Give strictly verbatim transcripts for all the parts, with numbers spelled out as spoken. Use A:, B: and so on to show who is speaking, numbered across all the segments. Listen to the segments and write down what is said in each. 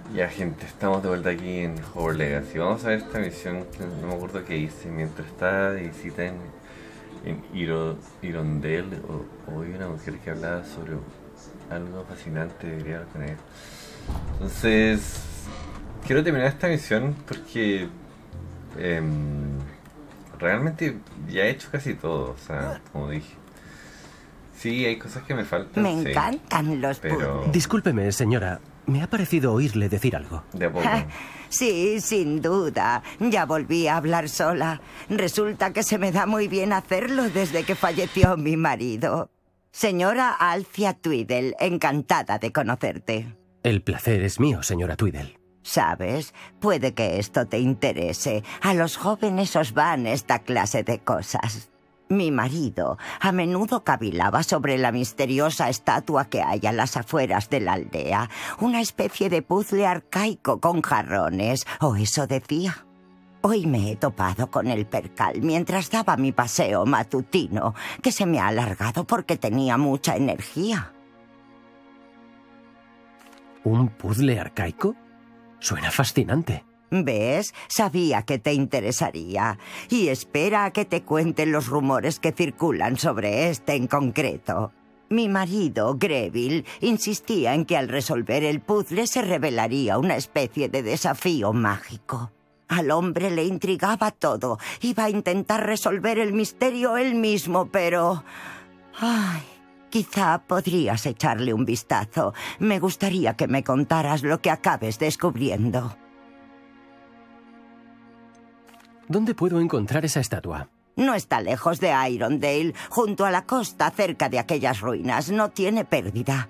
A: Ya, gente, estamos de vuelta aquí en Hogwarts Legacy. Vamos a ver esta misión que no me acuerdo qué hice. Mientras estaba de visita en, en Hiro, Hirondale, o, oí una mujer que hablaba sobre algo fascinante, debería hablar con ella. Entonces, quiero terminar esta misión porque eh, realmente ya he hecho casi todo, o sea, como dije. Sí, hay cosas que me faltan.
B: Me
A: sí,
B: encantan los
A: pero...
B: puzzles.
C: Discúlpeme, señora. Me ha parecido oírle decir algo.
A: De a poco.
B: Sí, sin duda. Ya volví a hablar sola. Resulta que se me da muy bien hacerlo desde que falleció mi marido. Señora Alcia Tweedle, encantada de conocerte.
C: El placer es mío, señora Tweedle.
B: ¿Sabes? Puede que esto te interese. A los jóvenes os van esta clase de cosas. Mi marido a menudo cavilaba sobre la misteriosa estatua que hay a las afueras de la aldea. Una especie de puzzle arcaico con jarrones, o eso decía. Hoy me he topado con el percal mientras daba mi paseo matutino, que se me ha alargado porque tenía mucha energía.
C: ¿Un puzzle arcaico? Suena fascinante.
B: ¿Ves? Sabía que te interesaría. Y espera a que te cuenten los rumores que circulan sobre este en concreto. Mi marido, Greville, insistía en que al resolver el puzzle se revelaría una especie de desafío mágico. Al hombre le intrigaba todo. Iba a intentar resolver el misterio él mismo, pero... ¡ay! Quizá podrías echarle un vistazo. Me gustaría que me contaras lo que acabes descubriendo.
C: ¿Dónde puedo encontrar esa estatua?
B: No está lejos de Irondale, junto a la costa, cerca de aquellas ruinas. No tiene pérdida.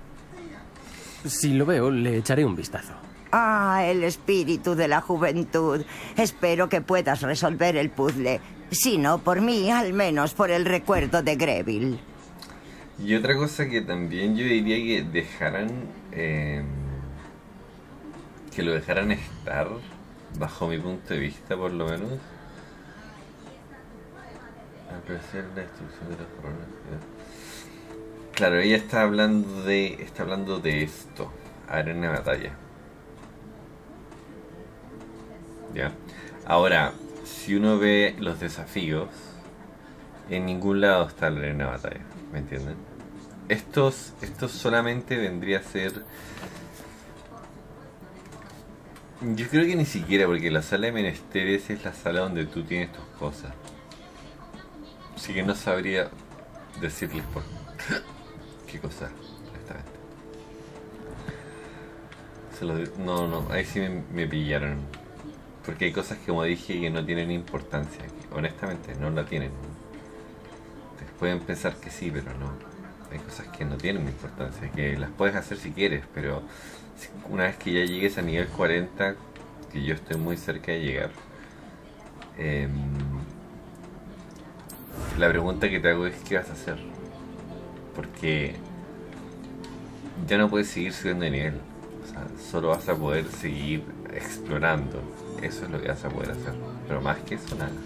C: Si lo veo, le echaré un vistazo.
B: Ah, el espíritu de la juventud. Espero que puedas resolver el puzzle. Si no por mí, al menos por el recuerdo de Greville.
A: Y otra cosa que también yo diría que dejaran... Eh, que lo dejaran estar... bajo mi punto de vista, por lo menos. Apreciar la destrucción de las coronas. Claro, ella está hablando de. Está hablando de esto. Arena de batalla. Ya. Ahora, si uno ve los desafíos, en ningún lado está la arena de batalla. ¿Me entienden? Estos. Estos solamente vendría a ser. Yo creo que ni siquiera, porque la sala de menesteres es la sala donde tú tienes tus cosas. Así que no sabría decirles por qué cosa, exactamente. Se lo, no, no, ahí sí me, me pillaron. Porque hay cosas que, como dije, que no tienen importancia. Que honestamente no la tienen. Ustedes pueden pensar que sí, pero no. Hay cosas que no tienen importancia, que las puedes hacer si quieres, pero... una vez que ya llegues a nivel cuarenta, que yo estoy muy cerca de llegar, eh, la pregunta que te hago es ¿qué vas a hacer? Porque ya no puedes seguir subiendo de nivel, o sea, solo vas a poder seguir explorando. Eso es lo que vas a poder hacer, pero más que eso nada.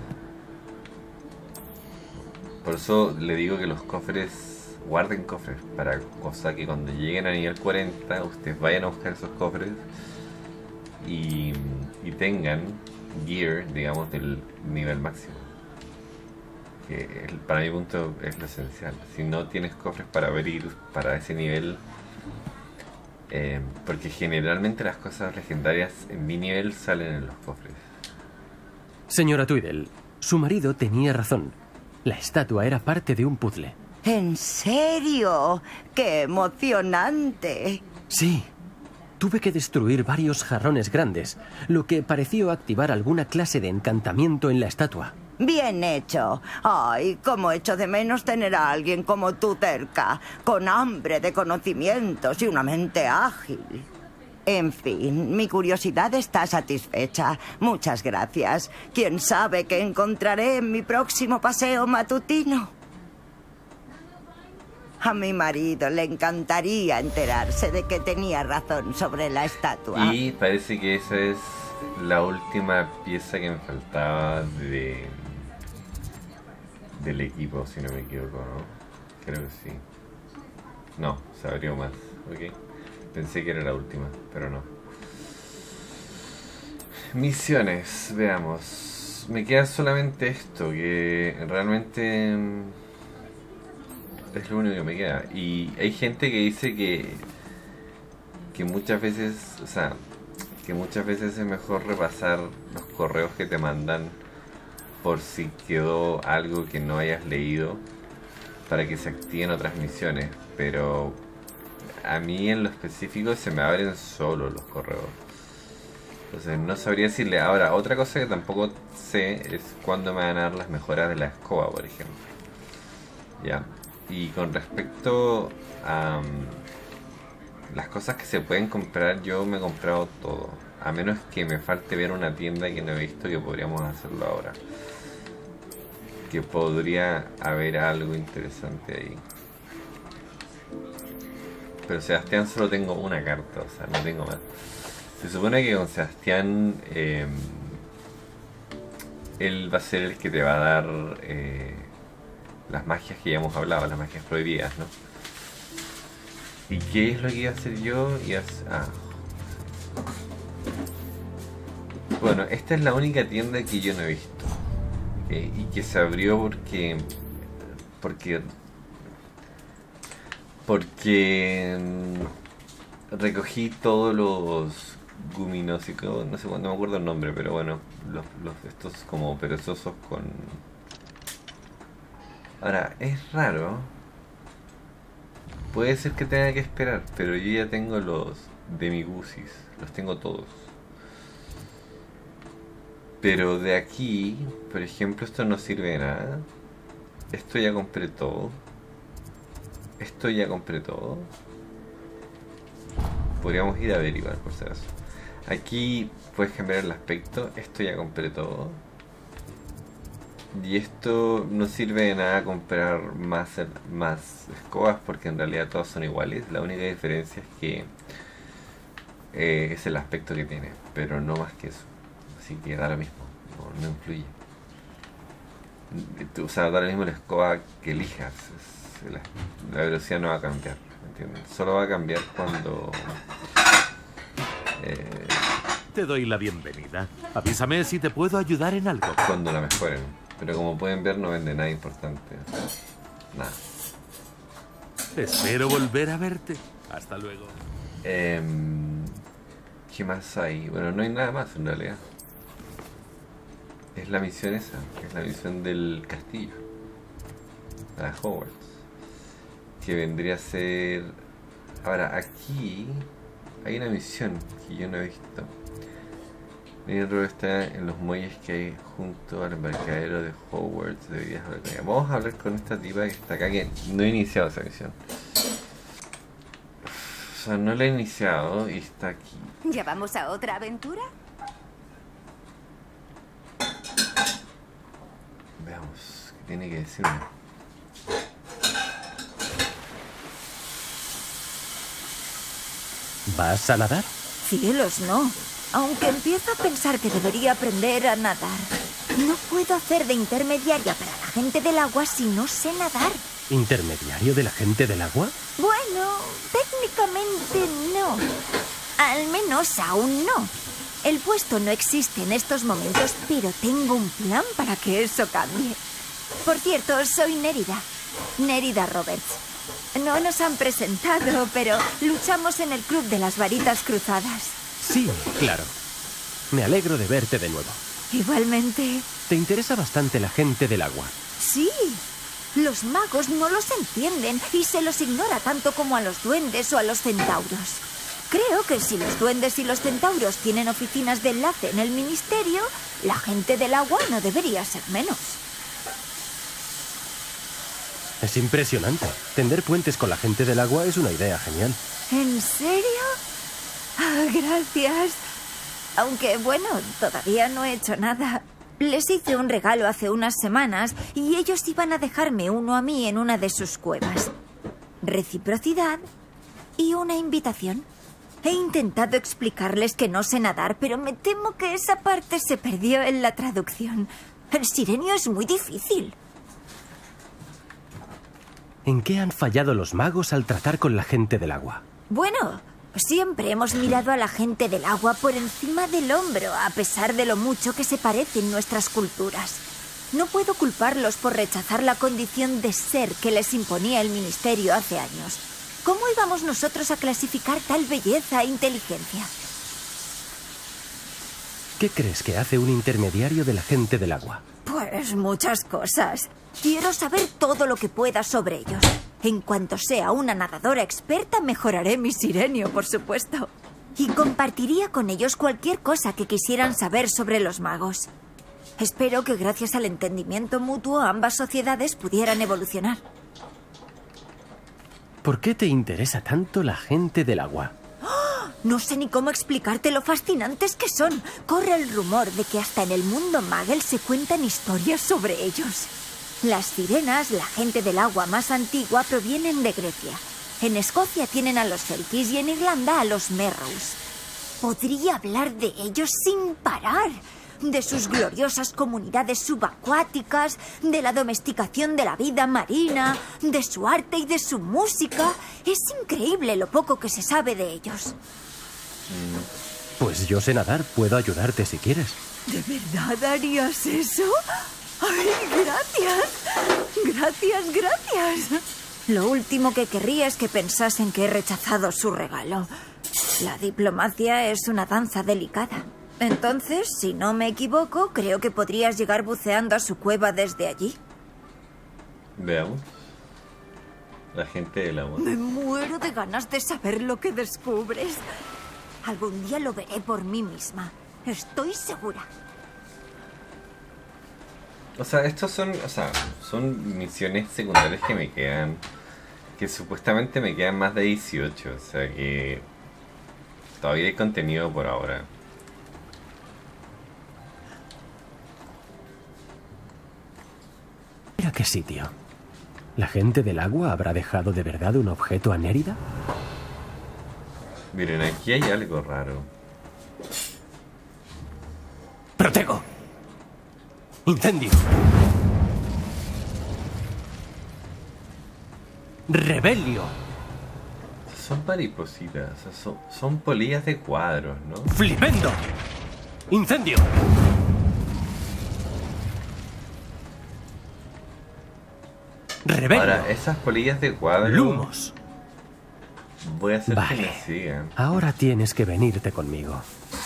A: Por eso le digo que los cofres, guarden cofres, para cosa que cuando lleguen a nivel cuarenta ustedes vayan a buscar esos cofres y, y tengan gear, digamos, del nivel máximo, que el, para mi punto es lo esencial. Si no tienes cofres para abrir para ese nivel, eh, porque generalmente las cosas legendarias en mi nivel salen en los cofres.
C: Señora Tweedle, su marido tenía razón. La estatua era parte de un puzzle.
B: ¿En serio? ¡Qué emocionante!
C: Sí. Tuve que destruir varios jarrones grandes, lo que pareció activar alguna clase de encantamiento en la estatua.
B: Bien hecho. Ay, cómo echo de menos tener a alguien como tú cerca, con hambre de conocimientos y una mente ágil. En fin, mi curiosidad está satisfecha. Muchas gracias. ¿Quién sabe qué encontraré en mi próximo paseo matutino? A mi marido le encantaría enterarse de que tenía razón sobre la estatua.
A: Y parece que esa es la última pieza que me faltaba de del equipo, si no me equivoco, ¿no? Creo que sí. No, se abrió más, ok. Pensé que era la última, pero no. Misiones, veamos. Me queda solamente esto, que realmente es lo único que me queda. Y hay gente que dice que que muchas veces, o sea, que muchas veces es mejor repasar los correos que te mandan por si quedó algo que no hayas leído para que se activen otras misiones, pero a mí en lo específico se me abren solo los correos. Entonces no sabría decirle. Ahora, otra cosa que tampoco sé es cuándo me van a dar las mejoras de la escoba, por ejemplo. Ya. Y con respecto a um, las cosas que se pueden comprar, yo me he comprado todo. A menos que me falte ver una tienda que no he visto, que podríamos hacerlo ahora. Que podría haber algo interesante ahí. Pero Sebastián solo tengo una carta, o sea, no tengo más. Se supone que con Sebastián eh, él va a ser el que te va a dar eh, las magias que ya hemos hablado, las magias prohibidas, ¿no? ¿Y qué es lo que iba a hacer yo? Iba a... Ah. Bueno, esta es la única tienda que yo no he visto. ¿Okay? Y que se abrió porque... Porque... Porque... Recogí todos los... guminósicos, no sé cuándo, no me acuerdo el nombre, pero bueno, los, los estos como perezosos con... Ahora, es raro. Puede ser que tenga que esperar, pero yo ya tengo los Demigusis, los tengo todos. Pero de aquí, por ejemplo, esto no sirve de nada. Esto ya compré todo. Esto ya compré todo. Podríamos ir a averiguar por si acaso. Aquí puedes cambiar el aspecto. Esto ya compré todo. Y esto no sirve de nada comprar más, más escobas, porque en realidad todas son iguales. La única diferencia es que eh, es el aspecto que tiene, pero no más que eso. Así que da lo mismo, no, no influye. O sea, da lo mismo la escoba que elijas. Es, la, la velocidad no va a cambiar, ¿entiendes? Solo va a cambiar cuando... Eh,
D: Te doy la bienvenida. Avísame si te puedo ayudar en algo.
A: Cuando la mejoren. Pero como pueden ver, no vende nada importante. O sea, nada.
D: Espero volver a verte. Hasta luego.
A: Eh, ¿Qué más hay? Bueno, no hay nada más en realidad. Es la misión esa. Es la misión del castillo. La de Hogwarts. Que vendría a ser... Ahora, aquí hay una misión que yo no he visto. El rol está en los muelles que hay junto al embarcadero de Hogwarts. Deberías hablar con ella. Vamos a hablar con esta tipa que está acá, que no he iniciado esa misión. O sea, no la he iniciado y está aquí.
E: ¿Ya vamos a otra aventura?
A: Veamos, ¿qué tiene que decirme?
C: ¿Vas a nadar?
E: Cielos, no. Aunque empiezo a pensar que debería aprender a nadar. No puedo hacer de intermediaria para la gente del agua si no sé nadar.
C: ¿Intermediario de la gente del agua?
E: Bueno, técnicamente no. Al menos aún no. El puesto no existe en estos momentos, pero tengo un plan para que eso cambie. Por cierto, soy Nérida. Nérida Roberts. No nos han presentado, pero luchamos en el Club de las Varitas Cruzadas.
C: Sí, claro. Me alegro de verte de nuevo.
E: Igualmente.
C: ¿Te interesa bastante la gente del agua?
E: Sí. Los magos no los entienden y se los ignora tanto como a los duendes o a los centauros. Creo que si los duendes y los centauros tienen oficinas de enlace en el ministerio, la gente del agua no debería ser menos.
C: Es impresionante. Tender puentes con la gente del agua es una idea genial.
E: ¿En serio? Ah, gracias. Aunque, bueno, todavía no he hecho nada. Les hice un regalo hace unas semanas y ellos iban a dejarme uno a mí en una de sus cuevas. Reciprocidad y una invitación. He intentado explicarles que no sé nadar, pero me temo que esa parte se perdió en la traducción. El sirenio es muy difícil.
C: ¿En qué han fallado los magos al tratar con la gente del agua?
E: Bueno, Siempre hemos mirado a la gente del agua por encima del hombro, a pesar de lo mucho que se parecen nuestras culturas. No puedo culparlos por rechazar la condición de ser que les imponía el ministerio hace años. ¿Cómo íbamos nosotros a clasificar tal belleza e inteligencia?
C: ¿Qué crees que hace un intermediario de la gente del agua?
E: Pues muchas cosas. Quiero saber todo lo que pueda sobre ellos. En cuanto sea una nadadora experta, mejoraré mi sirenio, por supuesto. Y compartiría con ellos cualquier cosa que quisieran saber sobre los magos. Espero que gracias al entendimiento mutuo ambas sociedades pudieran evolucionar.
C: ¿Por qué te interesa tanto la gente del agua?
E: No sé ni cómo explicarte lo fascinantes que son. Corre el rumor de que hasta en el mundo Magel se cuentan historias sobre ellos. Las sirenas, la gente del agua más antigua, provienen de Grecia. En Escocia tienen a los Selkies y en Irlanda a los Merrows. Podría hablar de ellos sin parar. De sus gloriosas comunidades subacuáticas, de la domesticación de la vida marina, de su arte y de su música. Es increíble lo poco que se sabe de ellos.
C: Pues yo sé nadar, puedo ayudarte si quieres.
E: ¿De verdad harías eso? ¡Ay, gracias! ¡Gracias, gracias! Lo último que querría es que pensasen que he rechazado su regalo. La diplomacia es una danza delicada. Entonces, si no me equivoco, creo que podrías llegar buceando a su cueva desde allí.
A: Veamos. La gente del agua.
E: Me muero de ganas de saber lo que descubres. Algún día lo veré por mí misma. Estoy segura.
A: O sea, estos son, o sea, son misiones secundarias que me quedan, que supuestamente me quedan más de dieciocho, o sea que todavía hay contenido por ahora.
C: Mira qué sitio. ¿La gente del agua habrá dejado de verdad un objeto a Nérida?
A: Miren, aquí hay algo raro.
C: ¡Protego! ¡Incendio! ¡Rebelio!
A: Son maripositas, o sea, son, son polillas de cuadros, ¿no?
C: ¡Flipendo! ¡Incendio! ¡Rebelio!
A: Ahora, esas polillas de cuadros...
C: ¡Lumos!
A: Voy a hacer
C: Vale.
A: que me sigan.
C: Ahora tienes que venirte conmigo.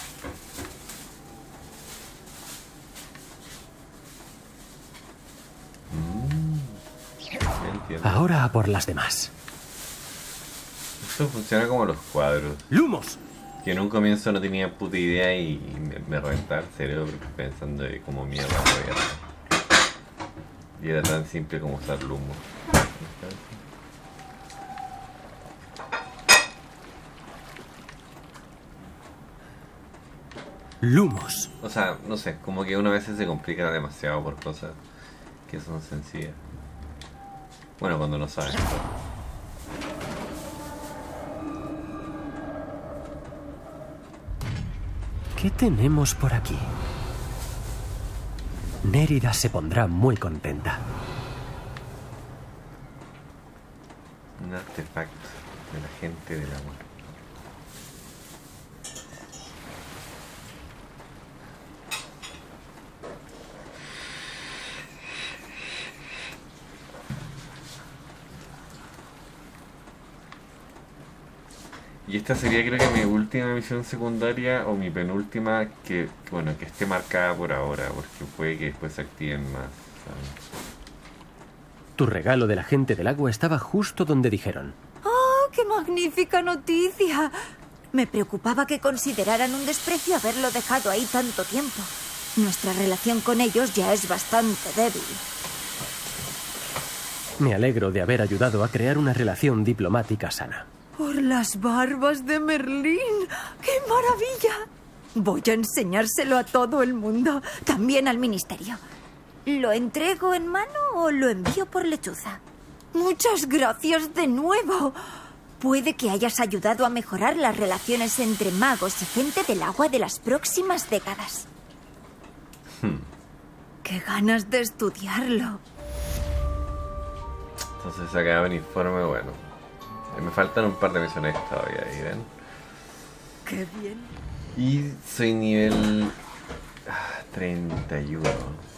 A: Entiendo.
C: Ahora a por las demás.
A: Esto funciona como los cuadros.
C: ¡Lumos!
A: Que en un comienzo no tenía puta idea y me, me reventaba el cerebro pensando de cómo mierda voy a hacer. Y era tan simple como usar lumos.
C: Lumos.
A: O sea, no sé, como que uno a veces se complica demasiado por cosas que son sencillas. Bueno, cuando no sabes.
C: ¿Qué tenemos por aquí? Nérida se pondrá muy contenta.
A: Un artefacto de la gente del agua. Y esta sería creo que mi última misión secundaria o mi penúltima que, bueno, que esté marcada por ahora, porque puede que después se activen más, ¿sabes?
C: Tu regalo de la gente del agua estaba justo donde dijeron.
E: ¡Oh, qué magnífica noticia! Me preocupaba que consideraran un desprecio haberlo dejado ahí tanto tiempo. Nuestra relación con ellos ya es bastante débil.
C: Me alegro de haber ayudado a crear una relación diplomática sana.
E: Por las barbas de Merlín. ¡Qué maravilla! Voy a enseñárselo a todo el mundo, también al ministerio. ¿Lo entrego en mano o lo envío por lechuza? Muchas gracias de nuevo. Puede que hayas ayudado a mejorar las relaciones entre magos y gente del agua de las próximas décadas.
A: Hmm.
E: ¡Qué ganas de estudiarlo!
A: Entonces acá un informe, bueno. Me faltan un par de misiones todavía ahí, ¿ven?
F: ¡Qué bien!
A: Y soy nivel treinta y uno.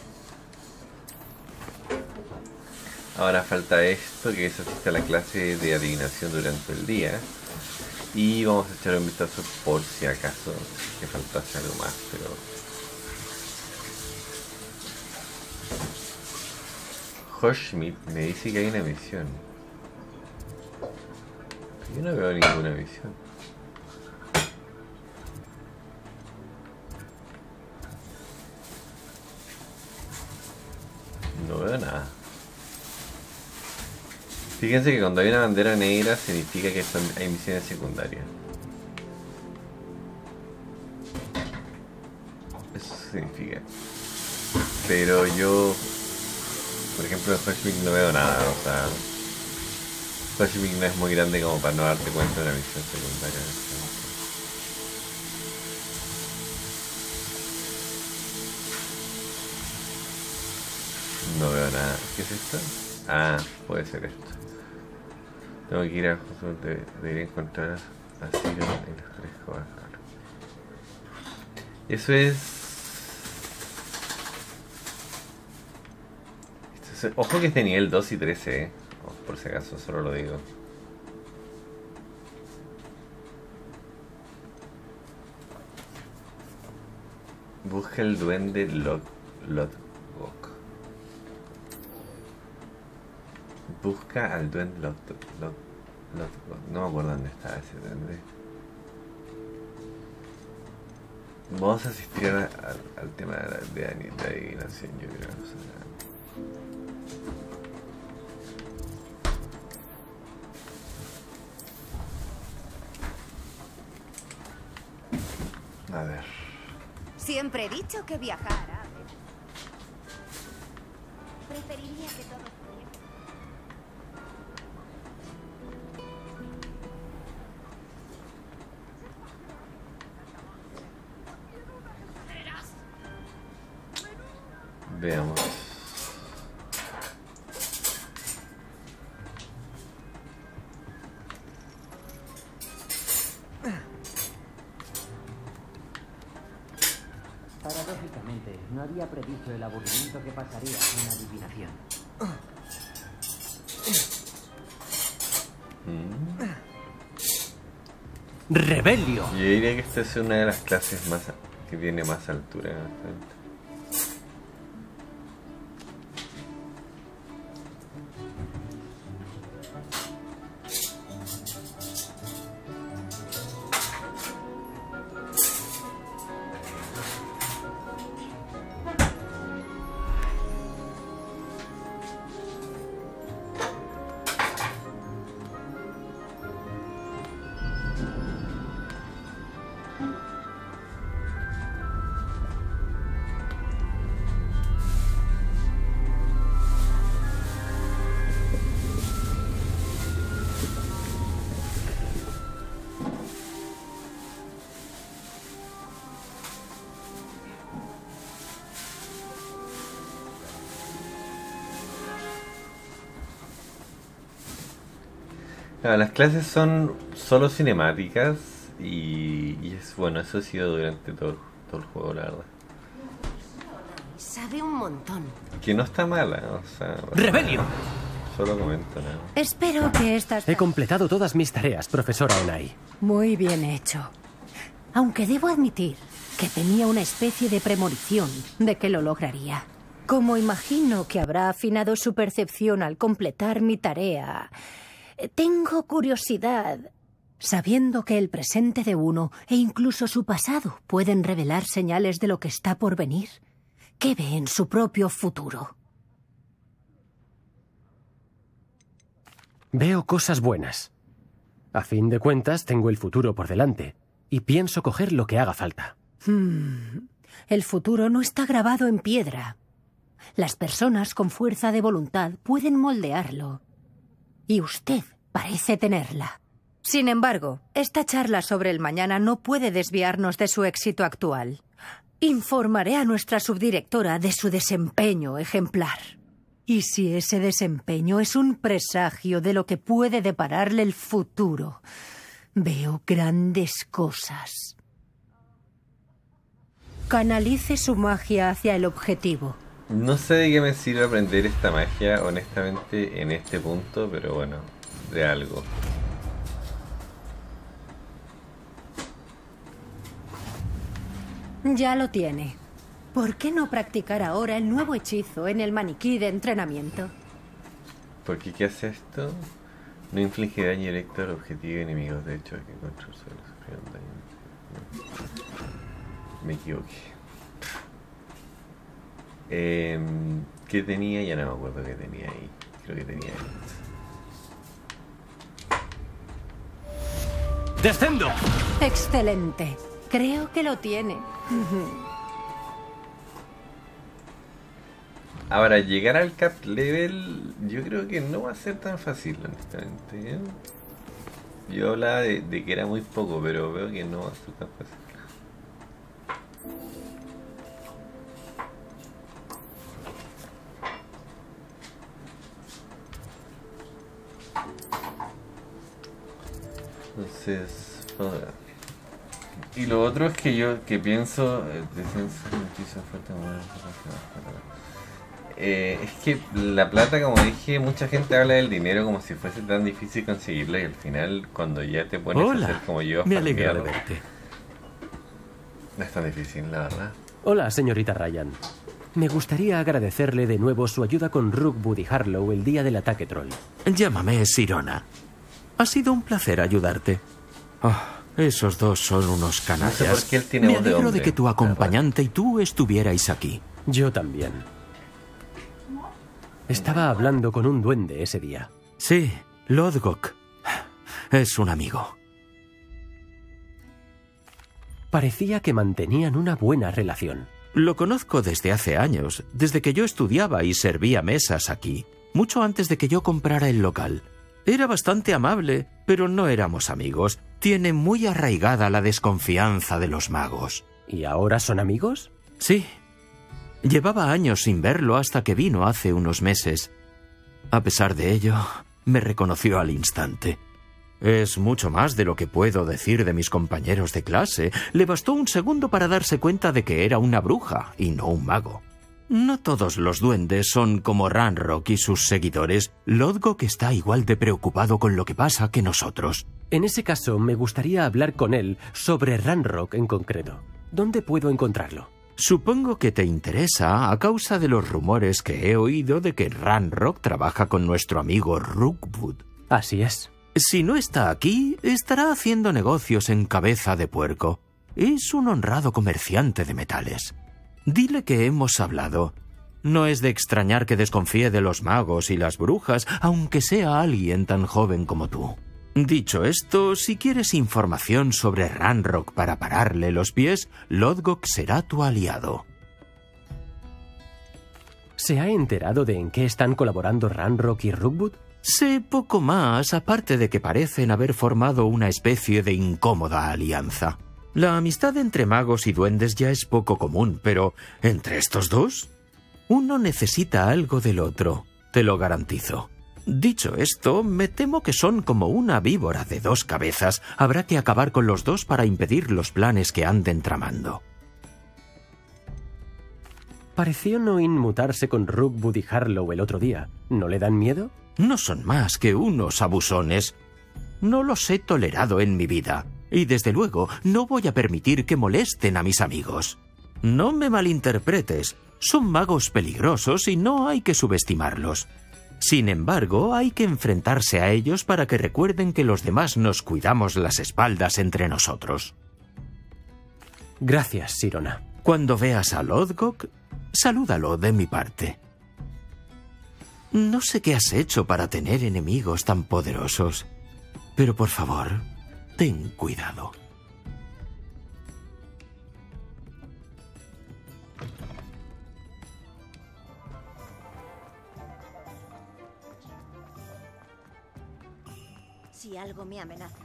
A: Ahora falta esto, que es asistir a la clase de adivinación durante el día. Y vamos a echar un vistazo por si acaso que faltase algo más, pero... Hoshmit me dice que hay una misión. Yo no veo ninguna misión. No veo nada. Fíjense que cuando hay una bandera negra significa que son, hay misiones secundarias. Eso significa. Pero yo, por ejemplo, en Hoshmit no veo nada. O sea, Hoshmit no es muy grande como para no darte cuenta de una misión secundaria. No veo nada. ¿Qué es esto? Ah, puede ser esto. Tengo que ir a... Debería encontrar a Ciro en los tres cosas. Eso es... Esto es... Ojo que es de nivel dos y trece, eh. Por si acaso, solo lo digo. Busca el duende Lot... Lotgok. Busca al duende Lot, Lot, Lot, no me acuerdo dónde estaba ese duende. Vamos a asistir a, a, al tema de la de, de, de adivinación, yo creo. O sea, a ver.
G: Siempre he dicho que viajara. Preferiría que todo...
A: Veamos.
H: Paradójicamente, no había previsto el aburrimiento que pasaría en la adivinación.
A: Mm.
C: ¡Rebelio!
A: Yo diría que esta es una de las clases más que tiene más altura. No, las clases son solo cinemáticas y, y es bueno, eso ha sido durante todo, todo el juego, la verdad.
F: Sabe un montón.
A: Que no está mala, o sea...
C: ¡Rebelio!
A: Solo comento nada.
E: Espero que estas...
C: He completado todas mis tareas, profesora Onai.
F: Muy bien hecho. Aunque debo admitir que tenía una especie de premonición de que lo lograría. Como imagino que habrá afinado su percepción al completar mi tarea, tengo curiosidad, sabiendo que el presente de uno e incluso su pasado pueden revelar señales de lo que está por venir. ¿Qué ve en su propio futuro?
C: Veo cosas buenas. A fin de cuentas, tengo el futuro por delante y pienso coger lo que haga falta.
F: Hmm. El futuro no está grabado en piedra. Las personas con fuerza de voluntad pueden moldearlo. Y usted parece tenerla. Sin embargo, esta charla sobre el mañana no puede desviarnos de su éxito actual. Informaré a nuestra subdirectora de su desempeño ejemplar. Y si ese desempeño es un presagio de lo que puede depararle el futuro, Veo grandes cosas. Canalice su magia hacia el objetivo.
A: No sé de qué me sirve aprender esta magia, honestamente, en este punto, pero bueno, de algo.
F: Ya lo tiene. ¿Por qué no practicar ahora el nuevo hechizo en el maniquí de entrenamiento?
A: ¿Por qué qué hace esto? No inflige daño directo al objetivo y enemigos. De hecho, hay que encontrar solo sufrir daño. Me equivoqué. Eh, ¿Qué tenía? Ya no me acuerdo qué tenía ahí. Creo que tenía ahí.
C: ¡Descendo!
F: Excelente. Creo que lo tiene.
A: Ahora, llegar al cap level, yo creo que no va a ser tan fácil, honestamente. ¿eh? Yo hablaba de, de que era muy poco, pero veo que no va a ser tan fácil. Entonces, ahora. Y lo otro es que yo que pienso eh, eh, es que la plata, como dije, mucha gente habla del dinero como si fuese tan difícil conseguirla, y al final cuando ya te pones
I: Hola,
A: a hacer como yo,
I: me alegra de
A: farmear,
I: verte.
A: no es tan difícil, la verdad.
C: Hola, señorita Ryan. Me gustaría agradecerle de nuevo su ayuda con Rookwood y Harlow el día del ataque troll.
I: Llámame Sirona. Ha sido un placer ayudarte. Oh, esos dos son unos canallas.
A: No sé por qué él tiene
I: Me
A: voz de
I: alegro
A: hombre,
I: de que tu acompañante y tú estuvierais aquí.
C: Yo también. Estaba hablando con un duende ese día.
I: Sí, Lodgok. Es un amigo.
C: Parecía que mantenían una buena relación.
I: Lo conozco desde hace años, desde que yo estudiaba y servía mesas aquí, mucho antes de que yo comprara el local. Era bastante amable, pero no éramos amigos. Tiene muy arraigada la desconfianza de los magos.
C: ¿Y ahora son amigos?
I: Sí. Llevaba años sin verlo hasta que vino hace unos meses. A pesar de ello, me reconoció al instante. Es mucho más de lo que puedo decir de mis compañeros de clase. Le bastó un segundo para darse cuenta de que era una bruja y no un mago. No todos los duendes son como Ranrock y sus seguidores. Lodgok está igual de preocupado con lo que pasa que nosotros.
C: En ese caso, me gustaría hablar con él sobre Ranrock en concreto. ¿Dónde puedo encontrarlo?
I: Supongo que te interesa a causa de los rumores que he oído de que Ranrock trabaja con nuestro amigo Rookwood.
C: Así es.
I: Si no está aquí, estará haciendo negocios en Cabeza de Puerco. Es un honrado comerciante de metales. Dile que hemos hablado. No es de extrañar que desconfíe de los magos y las brujas, aunque sea alguien tan joven como tú. Dicho esto, si quieres información sobre Ranrock para pararle los pies, Lodgok será tu aliado.
C: ¿Se ha enterado de en qué están colaborando Ranrock y Rookwood?
I: Sé poco más, aparte de que parecen haber formado una especie de incómoda alianza. La amistad entre magos y duendes ya es poco común, pero ¿entre estos dos? Uno necesita algo del otro, te lo garantizo. Dicho esto, me temo que son como una víbora de dos cabezas. Habrá que acabar con los dos para impedir los planes que anden tramando.
C: Pareció no inmutarse con Rookwood y Harlow el otro día. ¿No le dan miedo?
I: No son más que unos abusones. No los he tolerado en mi vida. Y desde luego no voy a permitir que molesten a mis amigos. No me malinterpretes. Son magos peligrosos y no hay que subestimarlos. Sin embargo, hay que enfrentarse a ellos para que recuerden que los demás nos cuidamos las espaldas entre nosotros.
C: Gracias, Sirona.
I: Cuando veas a Lodgok, salúdalo de mi parte. No sé qué has hecho para tener enemigos tan poderosos, pero por favor, ten cuidado.
G: Si algo me amenaza.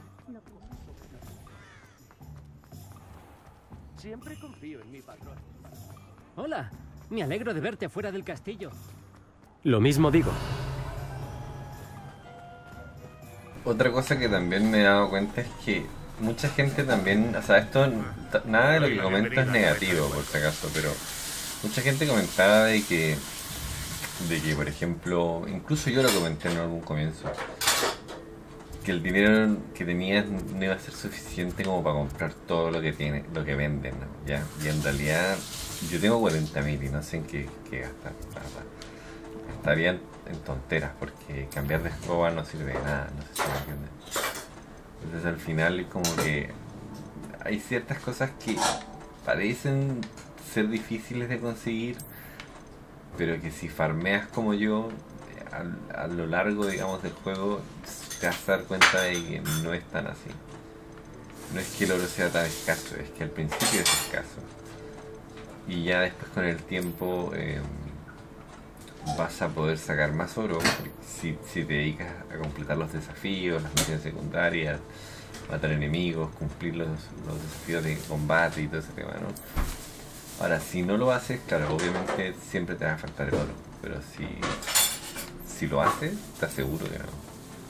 C: Siempre confío en mi patrón. Hola, me alegro de verte fuera del castillo. Lo mismo digo.
A: Otra cosa que también me he dado cuenta es que mucha gente también, o sea, esto, nada de lo que comento es negativo por si acaso, pero mucha gente comentaba de que, de que por ejemplo, incluso yo lo comenté en algún comienzo, que el dinero que tenías no iba a ser suficiente como para comprar todo lo que tiene, lo que venden, ¿no? ¿Ya? Y en realidad yo tengo cuarenta mil y no sé en qué, qué gastar, la verdad. Estaría en tonteras porque cambiar de escoba no sirve de nada, no sé si me entienden. Entonces al final es como que hay ciertas cosas que parecen ser difíciles de conseguir, pero que si farmeas como yo a, a lo largo, digamos, del juego, te vas a dar cuenta de que no es tan así. No es que el oro sea tan escaso, es que al principio es escaso. Y ya después con el tiempo eh, vas a poder sacar más oro si, si te dedicas a completar los desafíos, las misiones secundarias, matar enemigos, cumplir los, los desafíos de combate y todo ese tema, ¿no? Ahora, si no lo haces, claro, obviamente siempre te va a faltar el oro, pero si, si lo haces, te aseguro que no.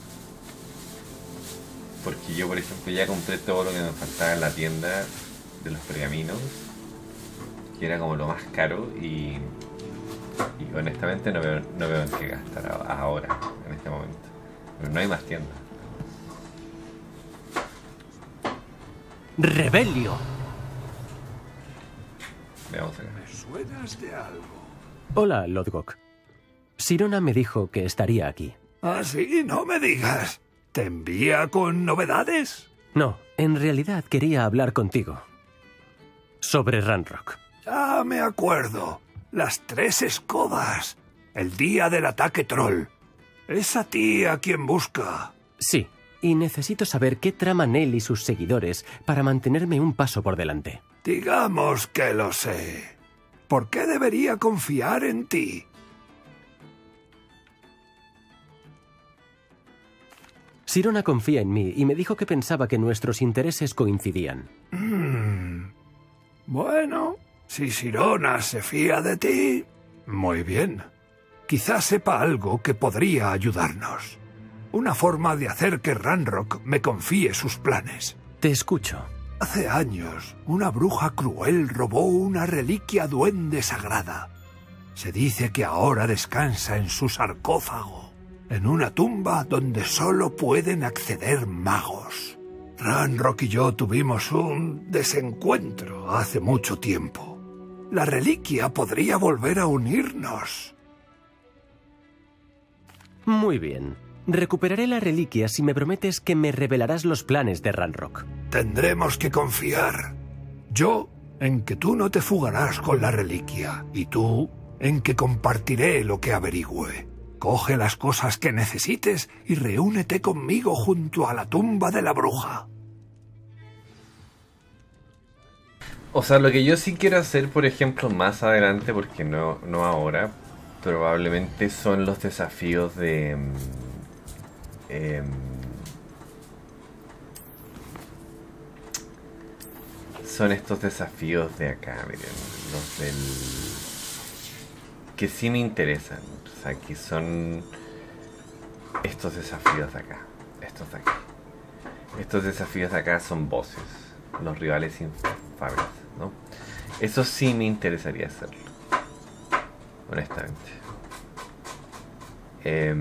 A: Porque yo, por ejemplo, ya compré todo lo que me faltaba en la tienda de los pergaminos, que era como lo más caro, y, y honestamente no veo, no veo en qué gastar ahora, en este momento. Pero no hay más tiendas.
C: ¡Rebelio!
A: Veamos acá.
J: Me suenas de algo.
C: Hola, Lodgok. Sirona me dijo que estaría aquí.
J: ¿Ah, sí? No me digas. ¿Te envía con novedades?
C: No, en realidad quería hablar contigo. Sobre Ranrock.
J: Ya me acuerdo. Las tres escobas. El día del ataque troll. Es a ti a quien busca.
C: Sí, y necesito saber qué traman él y sus seguidores para mantenerme un paso por delante.
J: Digamos que lo sé. ¿Por qué debería confiar en ti?
C: Sirona confía en mí y me dijo que pensaba que nuestros intereses coincidían.
J: Mm. Bueno, si Sirona se fía de ti, muy bien. Quizás sepa algo que podría ayudarnos. Una forma de hacer que Ranrock me confíe sus planes.
C: Te escucho.
J: Hace años, una bruja cruel robó una reliquia duende sagrada. Se dice que ahora descansa en su sarcófago, en una tumba donde solo pueden acceder magos. Ranrock y yo tuvimos un desencuentro hace mucho tiempo. La reliquia podría volver a unirnos.
C: Muy bien. Recuperaré la reliquia si me prometes que me revelarás los planes de Ranrock.
J: Tendremos que confiar. Yo en que tú no te fugarás con la reliquia, y tú en que compartiré lo que averigüe. Coge las cosas que necesites y reúnete conmigo junto a la tumba de la bruja.
A: O sea, lo que yo sí quiero hacer, por ejemplo, más adelante, porque no, no ahora, probablemente son los desafíos de... Eh, son estos desafíos de acá, miren, los del... que sí me interesan, o sea, que son estos desafíos de acá, estos de acá. Estos desafíos de acá son bosses, los rivales infames, ¿no? Eso sí me interesaría hacerlo, honestamente. Eh,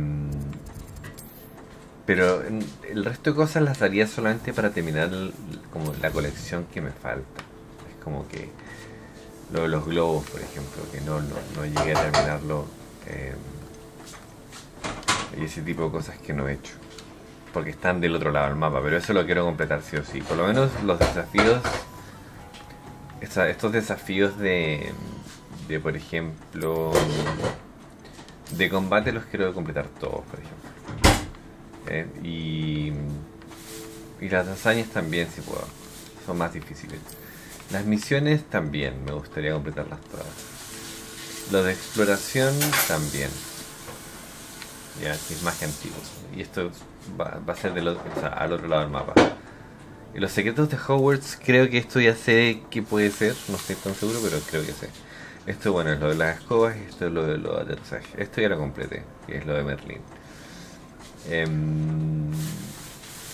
A: pero el resto de cosas las daría solamente para terminar el, como la colección que me falta. Es como que lo de los globos, por ejemplo, que no, no, no llegué a terminarlo, eh, y ese tipo de cosas que no he hecho porque están del otro lado del mapa, pero eso lo quiero completar sí o sí. Por lo menos los desafíos, esta, estos desafíos de, de por ejemplo, de combate los quiero completar todos, por ejemplo. Eh, y, y las hazañas también, si puedo, son más difíciles. Las misiones también me gustaría completarlas todas. Los de exploración también, ya que es más que antiguo. Y esto va, va a ser del otro, o sea, al otro lado del mapa. Y los secretos de Hogwarts, creo que esto ya sé que puede ser, no estoy tan seguro, pero creo que sé. Esto, bueno, es lo de las escobas y esto es lo de los aterrizajes. Esto ya lo completé, que es lo de Merlín. Eh,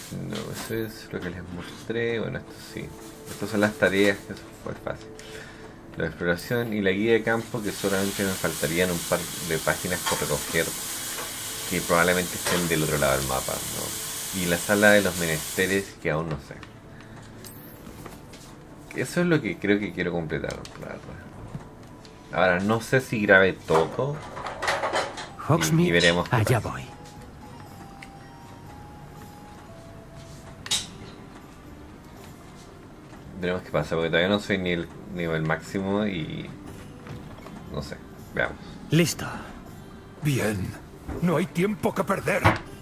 A: No, eso es lo que les mostré. Bueno, esto sí. Estas son las tareas, eso fue fácil. La exploración y la guía de campo, que solamente me faltarían un par de páginas por recoger, que probablemente estén del otro lado del mapa, ¿no? Y la sala de los menesteres, que aún no sé. Eso es lo que creo que quiero completar, la verdad. Ahora, no sé si grabe todo.
C: Hogsmeade,
A: y, y veremos.
C: Allá voy.
A: Veremos qué pasa, porque todavía no soy ni el nivel máximo y... no sé, veamos.
C: Listo.
J: Bien, no hay tiempo que perder.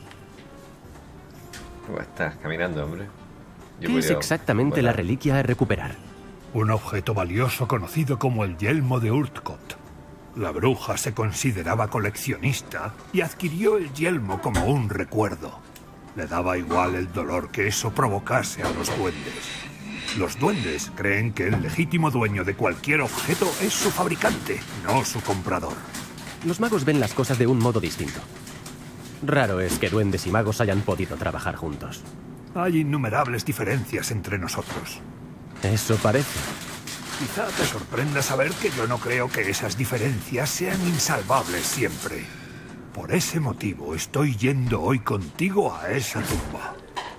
A: ¿Cómo estás caminando, hombre? Yo
C: ¿Qué es
A: podría-
C: exactamente
A: bueno,
C: la reliquia a recuperar?
J: Un objeto valioso conocido como el yelmo de Urtkot. La bruja se consideraba coleccionista y adquirió el yelmo como un recuerdo. Le daba igual el dolor que eso provocase a los duendes. Los duendes creen que el legítimo dueño de cualquier objeto es su fabricante, no su comprador.
C: Los magos ven las cosas de un modo distinto. Raro es que duendes y magos hayan podido trabajar juntos.
J: Hay innumerables diferencias entre nosotros.
C: Eso parece.
J: Quizá te sorprenda saber que yo no creo que esas diferencias sean insalvables siempre. Por ese motivo estoy yendo hoy contigo a esa tumba.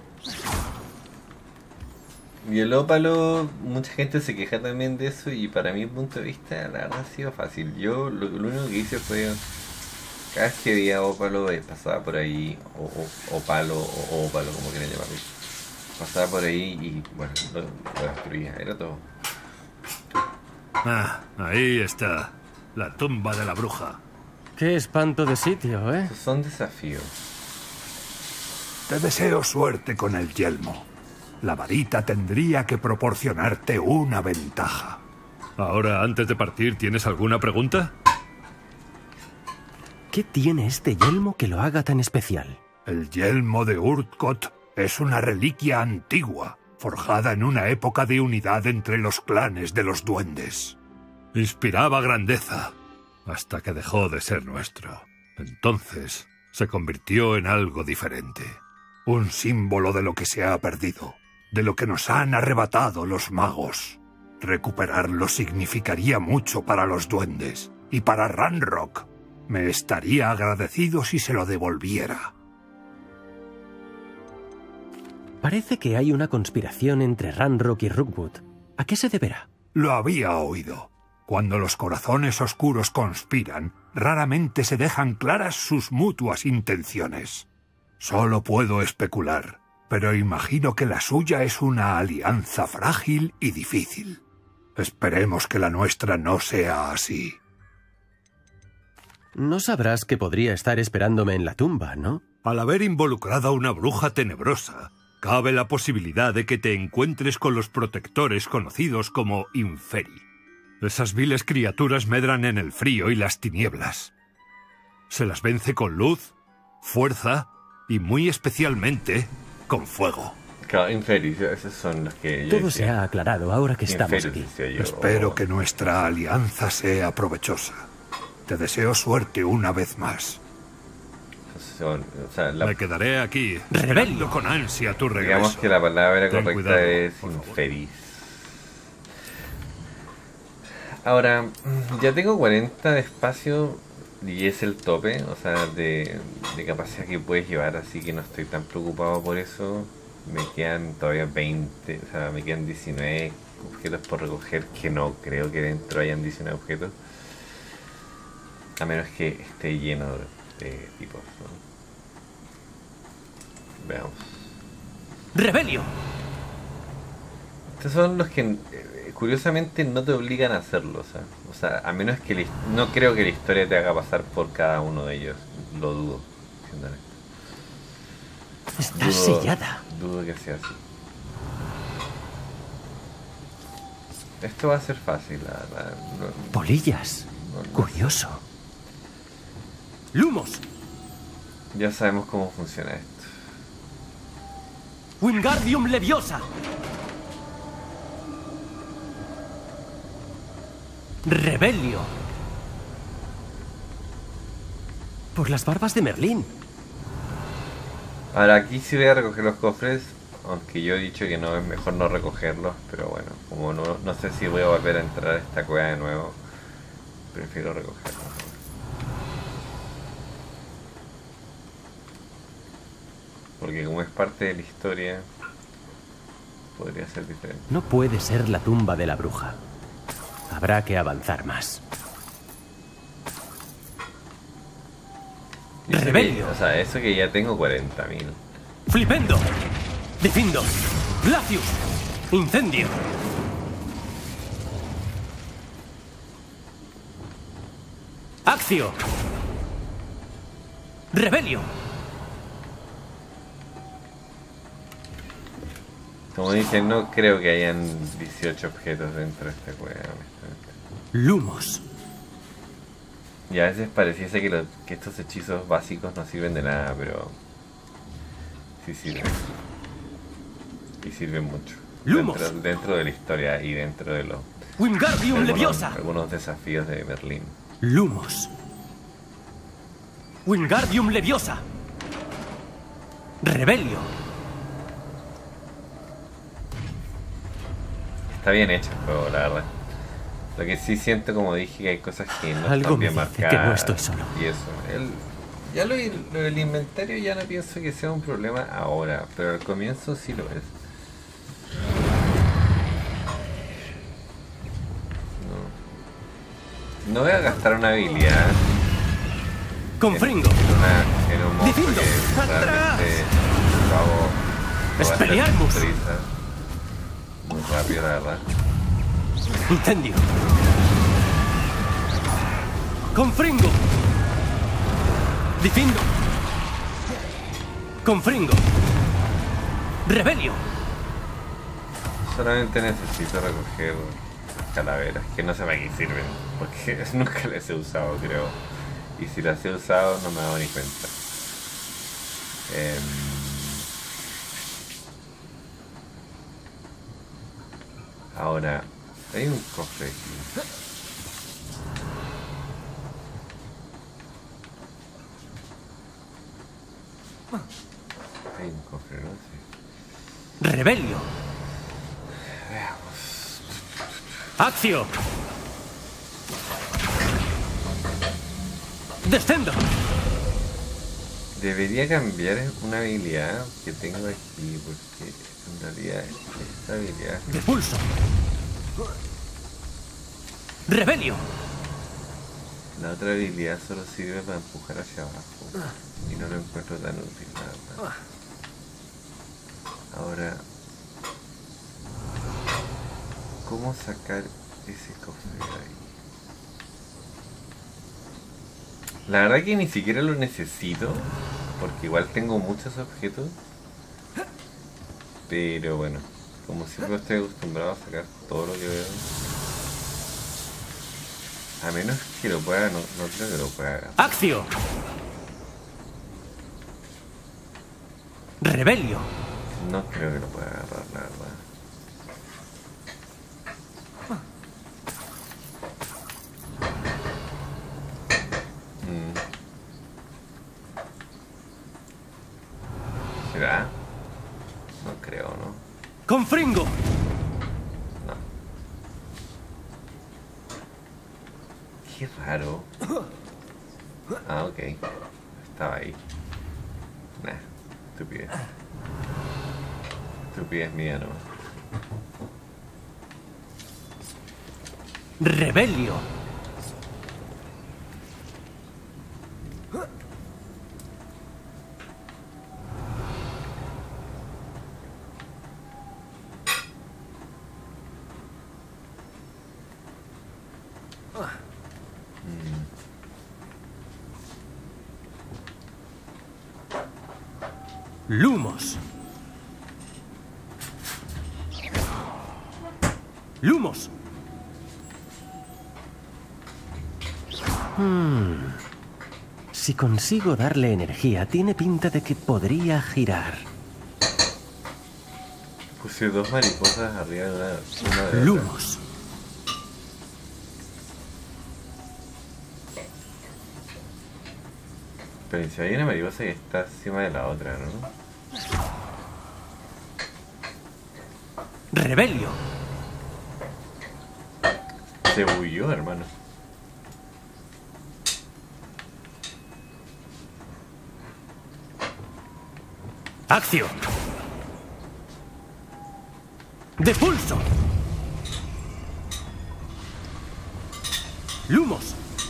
A: Y el ópalo, mucha gente se queja también de eso, y para mi punto de vista, la verdad ha sido fácil. Yo lo, lo único que hice fue, cada vez que veía ópalo, eh, pasaba por ahí, o, o, opalo, o ópalo, como quieran llamarlo. Pasaba por ahí y, bueno, lo, lo destruía, era todo.
J: Ah, ahí está, la tumba de la bruja.
C: Qué espanto de sitio, ¿eh?
A: Estos son desafíos.
J: Te deseo suerte con el yelmo. La varita tendría que proporcionarte una ventaja.
K: Ahora, antes de partir, ¿tienes alguna pregunta?
C: ¿Qué tiene este yelmo que lo haga tan especial?
J: El yelmo de Urtkot es una reliquia antigua, forjada en una época de unidad entre los clanes de los duendes.
K: Inspiraba grandeza, hasta que dejó de ser nuestro. Entonces, se convirtió en algo diferente.
J: Un símbolo de lo que se ha perdido, de lo que nos han arrebatado los magos. Recuperarlo significaría mucho para los duendes y para Ranrock. Me estaría agradecido si se lo devolviera.
C: Parece que hay una conspiración entre Ranrock y Rookwood. ¿A qué se deberá?
J: Lo había oído. Cuando los corazones oscuros conspiran, raramente se dejan claras sus mutuas intenciones. Solo puedo especular, pero imagino que la suya es una alianza frágil y difícil. Esperemos que la nuestra no sea así.
C: No sabrás que podría estar esperándome en la tumba, ¿no?
K: Al haber involucrado a una bruja tenebrosa, cabe la posibilidad de que te encuentres con los protectores conocidos como Inferi. Esas viles criaturas medran en el frío y las tinieblas. Se las vence con luz, fuerza y muy especialmente con fuego.
A: Claro, Inferi, esos son los que...
C: Todo se ha aclarado ahora que estamos
A: Inferi,
C: aquí.
A: decía yo.
J: Espero que nuestra alianza sea provechosa. Te deseo suerte una vez más.
A: Son, o sea, la,
K: Me quedaré aquí,
C: Rebelio.
K: esperando con ansia tu regreso.
A: digamos que la palabra
K: Ten
A: correcta
K: cuidado,
A: es
K: por favor.
A: Inferi. Ahora, ya tengo cuarenta de espacio y es el tope, o sea, de, de capacidad que puedes llevar, así que no estoy tan preocupado por eso. Me quedan todavía veinte, o sea, me quedan diecinueve objetos por recoger, que no creo que dentro hayan diecinueve objetos. A menos que esté lleno de, de tipos, ¿no? Veamos.
C: ¡Rebelio!
A: Estos son los que eh, curiosamente no te obligan a hacerlo, o sea, o sea, a menos que la his- no creo que la historia te haga pasar por cada uno de ellos, lo dudo, siendo honesto.
C: Está
A: Dudo-
C: sellada.
A: Dudo que sea así. Esto va a ser fácil, la verdad. No-
C: Polillas.
A: no- no-
C: Curioso. ¡Lumos!
A: Ya sabemos cómo funciona esto.
C: ¡Wingardium Leviosa! ¡Rebelio! Por las barbas de Merlín.
A: Ahora aquí sí voy a recoger los cofres, aunque yo he dicho que no es mejor no recogerlos, pero bueno, como no, no sé si voy a volver a entrar a esta cueva de nuevo, prefiero recogerlos. Porque como es parte de la historia, podría ser diferente.
C: No puede ser la tumba de la bruja. Habrá que avanzar más.
A: Rebelio. O sea, eso que ya tengo cuarenta mil.
C: Flipendo. Difindo. Glacius. Incendio. Accio. Rebelio.
A: Como dije, no creo que hayan dieciocho objetos dentro de esta cueva, honestamente.
C: Lumos.
A: Y a veces pareciese que, lo, que estos hechizos básicos no sirven de nada, pero sí sirven. Y sirven mucho.
C: Lumos.
A: Dentro, dentro de la historia y dentro de los
C: Wingardium
A: algunos,
C: Leviosa.
A: algunos desafíos de Merlín.
C: Lumos. Wingardium Leviosa. Rebelio.
A: Está bien hecho el juego, la verdad. Lo que sí siento, como dije, que hay cosas que no
C: Algo
A: están bien
C: me dice
A: marcadas.
C: que no estoy solo.
A: Y eso. El, ya lo, lo del inventario ya no pienso que sea un problema ahora, pero al comienzo sí lo es. No, no voy a gastar una habilidad.
C: Confringo.
A: En, una, en un monstruo que realmente lo hago.
C: Expelliarmus.
A: Muy rápido, la verdad.
C: Incendio. Confringo. Difindo. Confringo. Rebelio.
A: Solamente necesito recoger calaveras, que no sé para qué sirven, porque nunca las he usado, creo. Y si las he usado no me he dado ni cuenta. Eh, ahora, hay un cofre aquí. Hay un cofre, ¿no? Sí.
C: Rebelio.
A: Veamos.
C: Accio. Descendo.
A: Debería cambiar una habilidad que tengo aquí, porque en realidad esta habilidad...
C: De pulso. Rebelio.
A: La otra habilidad solo sirve para empujar hacia abajo y no lo encuentro tan útil, la verdad. Ahora, ¿cómo sacar ese cofre de ahí? La verdad que ni siquiera lo necesito, porque igual tengo muchos objetos. Pero bueno, como siempre estoy acostumbrado a sacar todo lo que veo. A menos que lo pueda, no, no creo que lo pueda agarrar.
C: Accio. Rebelio.
A: No creo que lo pueda agarrar, la verdad. Mm. ¿Será? No creo, ¿no?
C: Confringo.
A: No. Qué raro. Ah, ok. Estaba ahí. Nah, estupidez. Estupidez mía, ¿no?
C: Rebelio. Lumos. Lumos. Hmm. Si consigo darle energía, tiene pinta de que podría girar.
A: Puse dos mariposas arriba de una, una de
C: Lumos.
A: Pero si hay una mariposa que está encima de la otra, ¿no?
C: Rebelio.
A: Se bulló, hermano.
C: Acción. De pulso. Lumos.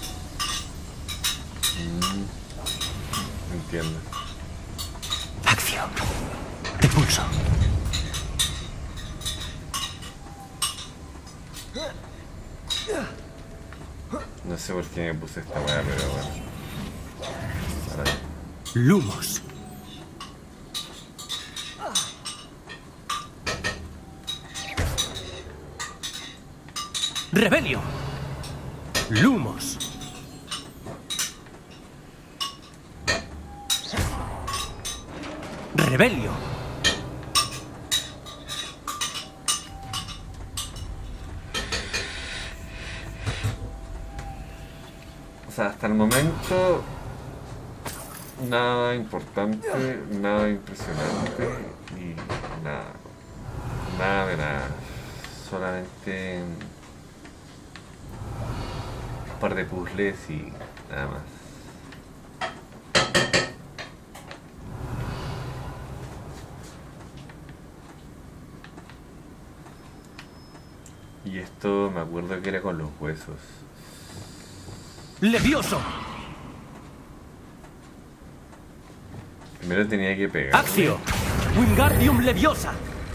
A: Mm, entiendo.
C: Acción. De pulso.
A: No sé por qué me puse esta weá, pero bueno. Ahora.
C: Lumos. Rebelio. Lumos. Rebelio.
A: O sea, hasta el momento nada importante, nada impresionante y nada, nada de nada. Solamente un par de puzzles y nada más. Y esto me acuerdo que era con los huesos.
C: Levioso.
A: Primero tenía que pegar.
C: Accio. Wingardium Leviosa.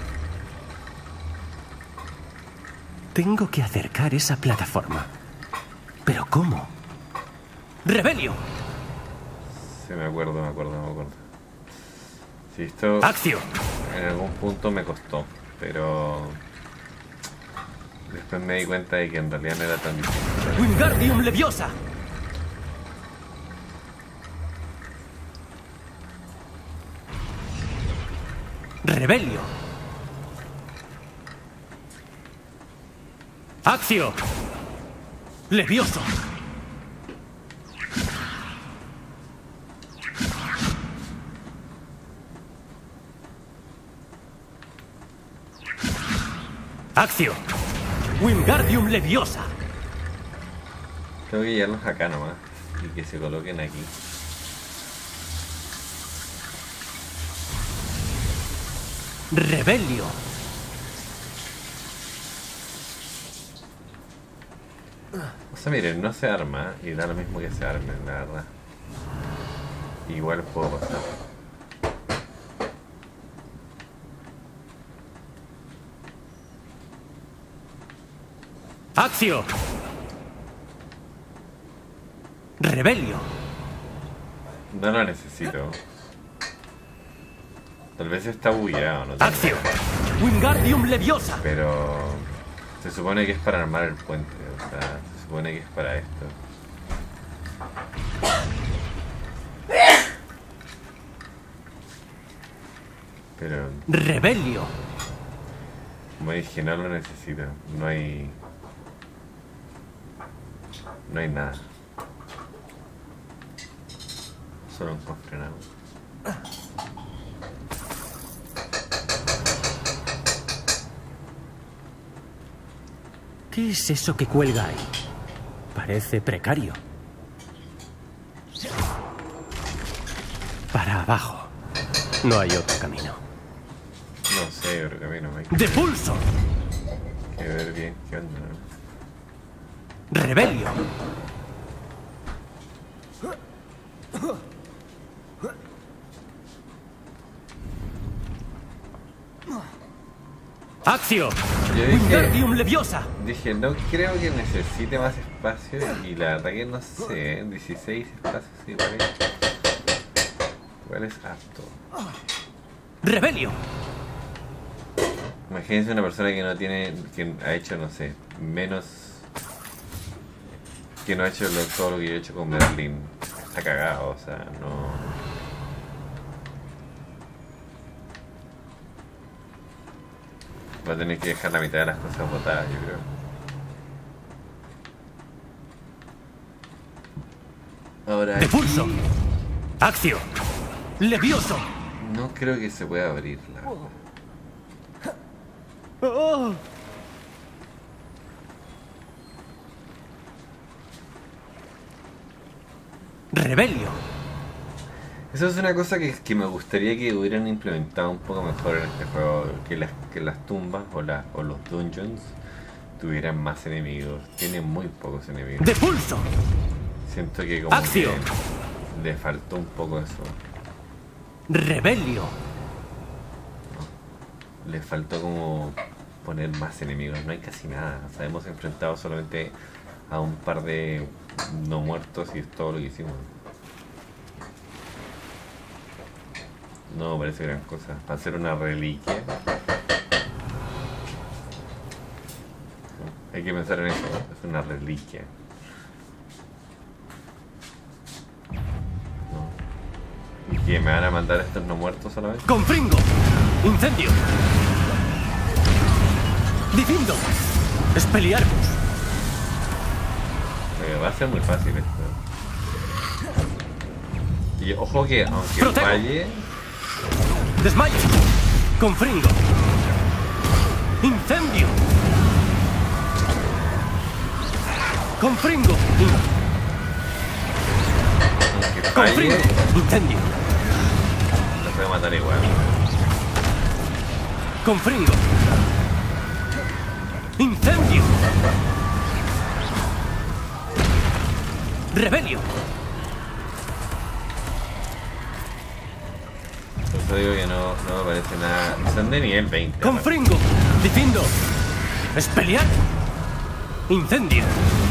C: Tengo que acercar esa plataforma. ¿Pero cómo? Rebelio.
A: Sí, me acuerdo, me acuerdo, me acuerdo. Sí, esto
C: Accio.
A: En algún punto me costó, pero después me di cuenta de que en realidad no era tan difícil.
C: Wingardium Leviosa. Rebelio. Accio. Levioso. Accio. Wingardium Leviosa.
A: Tengo que llevarlos acá nomás y que se coloquen aquí.
C: Rebelio.
A: O sea, miren, no se arma y da lo mismo que se armen, la verdad. Igual puedo pasar.
C: Accio. Rebelio.
A: No lo necesito. Tal vez está bugueado, no
C: Accio. Wingardium Leviosa.
A: Pero se supone que es para armar el puente, o sea, se supone que es para esto. Pero
C: Rebelio.
A: como dije, no lo necesito. No hay. No hay nada. Solo un cofre nada más.
C: ¿Qué es eso que cuelga ahí? Parece precario. Para abajo. No hay otro camino.
A: No sé, otro camino, Mike.
C: ¡De pulso!
A: Hay que ver bien qué onda, ¿no?
C: Rebelio. Accio.
A: Yo dije,
C: Wingardium Leviosa.
A: dije, no creo que necesite más espacio y la verdad que no sé, dieciséis espacios igual es, igual es apto.
C: Rebelio.
A: Imagínense una persona que no tiene, que ha hecho, no sé, menos, que no ha hecho lo- todo lo que yo he hecho con Merlin. Está cagado, o sea, no. Va a tener que dejar la mitad de las cosas botadas, yo creo. Ahora
C: De
A: aquí
C: pulso. Accio. Levioso.
A: no creo que se pueda abrir, la verdad.
C: Oh. Rebelio.
A: Eso es una cosa que, que me gustaría que hubieran implementado un poco mejor en este juego, que las, que las tumbas o, la, o los dungeons tuvieran más enemigos. Tienen muy pocos enemigos.
C: ¡De pulso!
A: Siento que como
C: ¡Acción!
A: que le faltó un poco eso.
C: ¡Rebelio!
A: No, le faltó como poner más enemigos. No hay casi nada. O sea, hemos enfrentado solamente a un par de no muertos y es todo lo que hicimos. No me parece gran cosa. Para hacer una reliquia. Hay que pensar en eso. Es una reliquia. No. ¿Y qué? ¿Me van a mandar estos no muertos solamente?
C: ¡Confringo! ¡Incendio! ¡Difindo! ¡Expelliarmus!
A: Eh, va a ser muy fácil esto. Y ojo que aunque
C: Protego.
A: falle...
C: ¡Desmayo! ¡Confringo! ¡Incendio! ¡Confringo!
A: Aunque falle,
C: ¡Confringo! ¡Incendio!
A: lo puede matar igual.
C: ¡Confringo! ¡Incendio! ¡Rebelio!
A: Por eso digo que no, no me parece nada... Son de nivel veinte.
C: ¡Confringo! ¡Difindo! ¡Expelliar! ¡Incendio!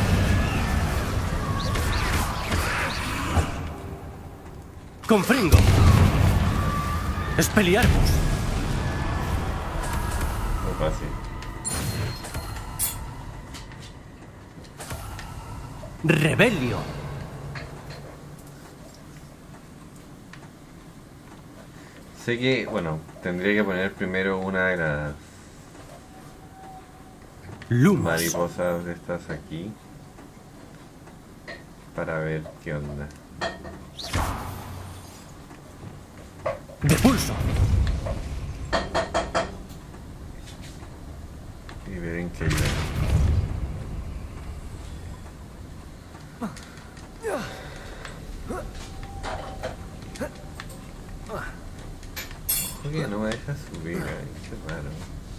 C: ¡Confringo! ¡Expelliarmus!
A: Muy fácil.
C: ¡Rebelio!
A: Sé que, bueno, tendría que poner primero una de las
C: Lumos.
A: mariposas de estas aquí para ver qué onda.
C: ¡De pulso!
A: Y ver en qué ayuda. Ojo que no me deja subir, ay, qué raro.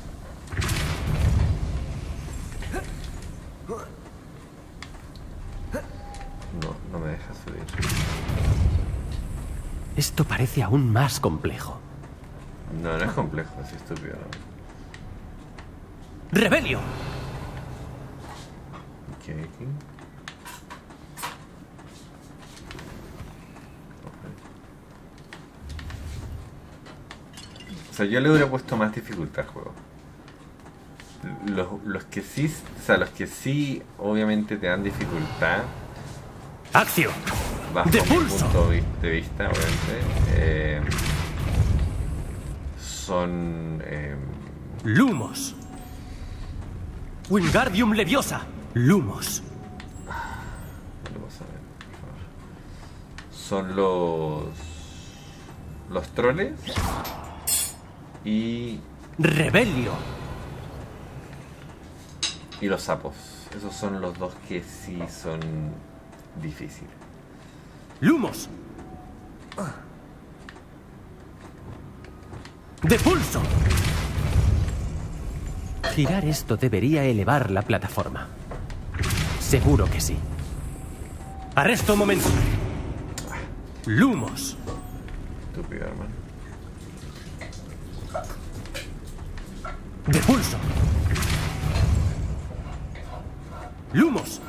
A: No, no me deja subir.
C: Esto parece aún más complejo.
A: No, no es complejo, es estúpido.
C: ¡Rebelio!
A: ¿Qué hay aquí? O sea, yo le hubiera puesto más dificultad al juego. Los, los que sí, o sea, los que sí obviamente te dan dificultad.
C: ¡Acción!
A: Bajo
C: ¡De
A: mi
C: pulso!
A: punto de vista, obviamente. Eh, son... Eh,
C: Lumos. Wingardium Leviosa. Lumos.
A: vamos a ver, por favor. Son los... Los troles. Y...
C: Rebelio.
A: Y los sapos. Esos son los dos que sí son difíciles.
C: Lumos. De pulso. Girar esto debería elevar la plataforma. Seguro que sí. Arresto momento. Lumos.
A: Estúpido, hermano.
C: De pulso. Lumos.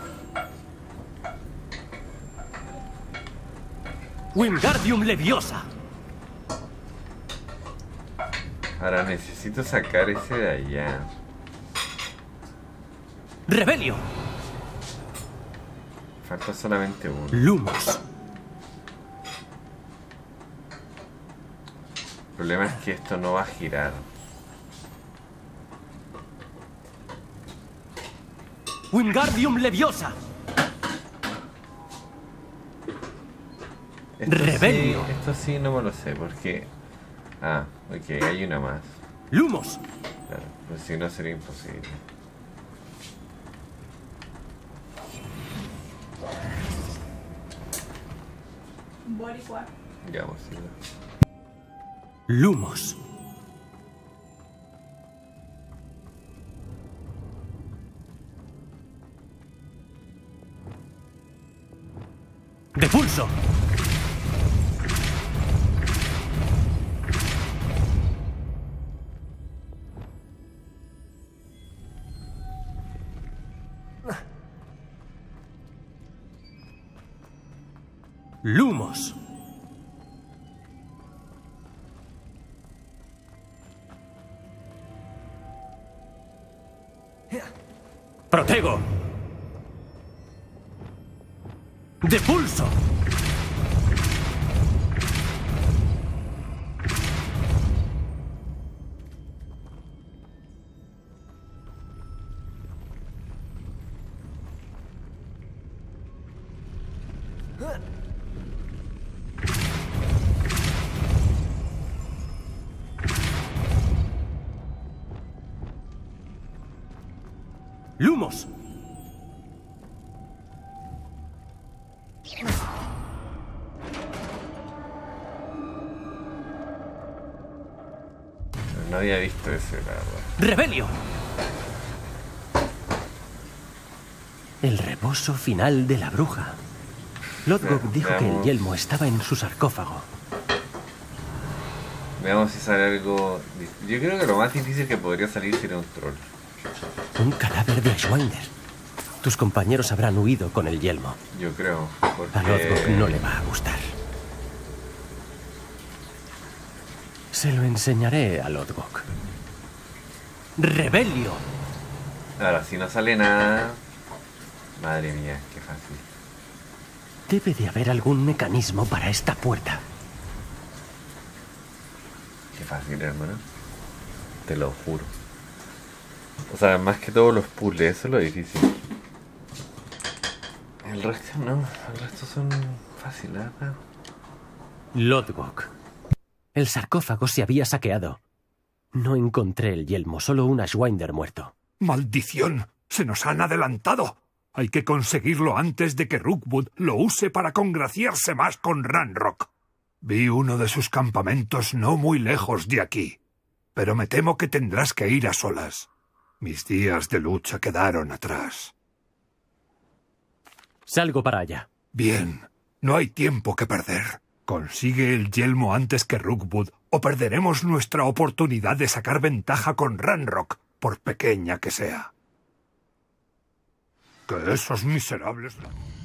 C: Wingardium Leviosa.
A: Ahora necesito sacar ese de allá.
C: Rebelio.
A: Falta solamente uno.
C: Lumos.
A: El problema es que esto no va a girar.
C: Wingardium Leviosa.
A: Esto
C: Rebelio.
A: Sí, esto sí no me lo sé porque... Ah, ok, hay una más.
C: Lumos.
A: Claro, pues si no sería imposible. Ya, pues sí.
C: Lumos. ¡De pulso! Lumos. Protego. De pulso. Lumos.
A: No había visto ese, la verdad.
C: Rebelio. El reposo final de la bruja. Lodgok dijo que el yelmo estaba en su sarcófago.
A: Veamos si sale algo. Yo creo que lo más difícil que podría salir sería un troll.
C: Un cadáver de Ashwinder. Tus compañeros habrán huido con el yelmo.
A: Yo creo. Porque...
C: A Lodgok no le va a gustar. Se lo enseñaré a Lodgok. ¡Rebelio!
A: Ahora, si no sale nada... Madre mía, qué fácil.
C: Debe de haber algún mecanismo para esta puerta.
A: Qué fácil, hermano. Te lo juro. O sea, más que todos los puzzles, eso es lo difícil. El resto no, el resto son fáciles, ¿verdad?
C: Lodgok. El sarcófago se había saqueado. No encontré el yelmo, solo un Ashwinder muerto.
J: ¡Maldición! ¡Se nos han adelantado! Hay que conseguirlo antes de que Rookwood lo use para congraciarse más con Ranrock. Vi uno de sus campamentos no muy lejos de aquí, pero me temo que tendrás que ir a solas. Mis días de lucha quedaron atrás.
C: Salgo para allá.
J: Bien, no hay tiempo que perder. Consigue el yelmo antes que Rookwood o perderemos nuestra oportunidad de sacar ventaja con Ranrock, por pequeña que sea. Que esos miserables...